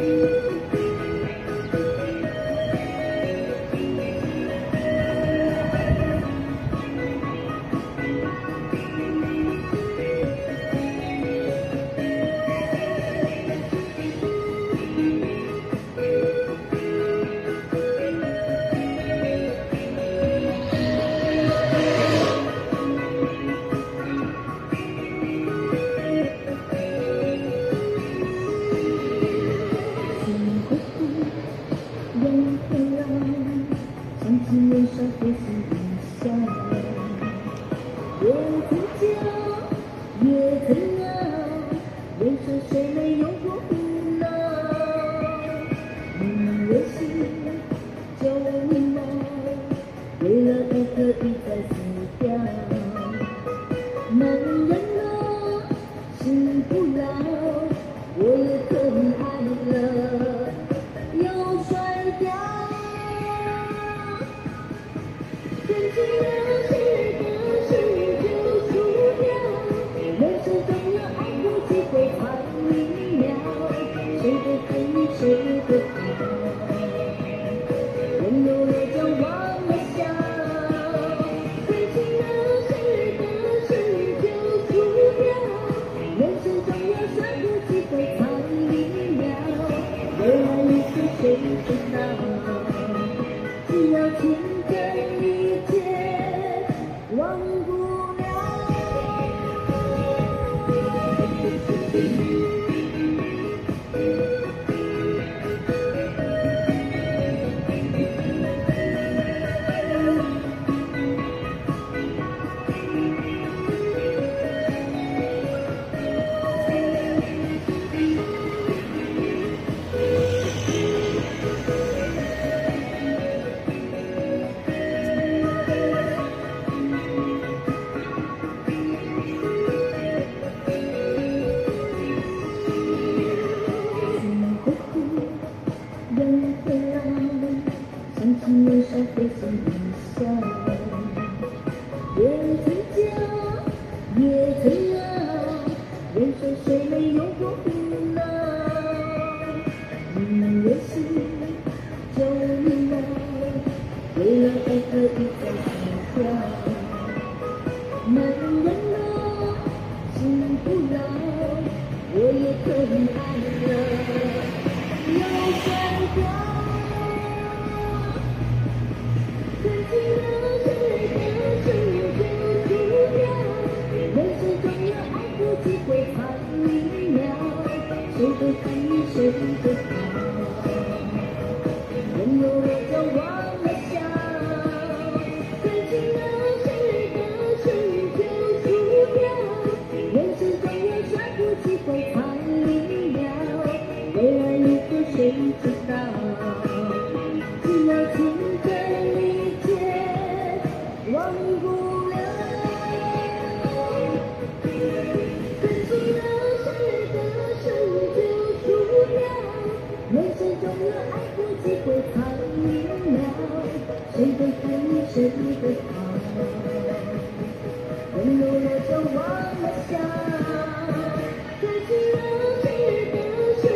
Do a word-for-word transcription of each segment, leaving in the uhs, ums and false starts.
年少的心笑，也曾骄，也曾傲，人生谁没有过苦恼？你微信就迷茫，为了一个一再死掉。男人啊，心不老，我也可以爱了，又甩掉。 真情的事的事就输掉，人生总有爱过机会才明了，谁的恨谁的好，人有了就忘了笑。真情的事的事就输掉，人生总有闪过机会才明了，未来一世谁知道？只要天真一。 忘不了。人会老，想起年少会心一笑，也曾骄，也曾傲，人生谁没有过苦恼？你微信就迷茫，为了爱可以再死掉。男人啊，心不老，我也可以爱了。 又甩掉，真情的事的事就输掉，人生总有爱过机会才明了，谁的恨谁的好，人有了就忘了笑。真情的事的事就输掉，人生总有闪过机会才明了，未来一个谁知道？只要天真一切，忘不了。真情的事的事就输掉，人生总有爱过机会才明了，谁的恨谁的好，人有了就忘了笑。真情的事的事。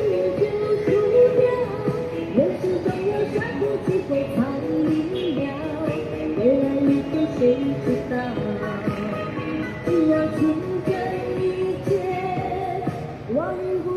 机会才明了，未来一个谁知道？只要天真一切，忘不。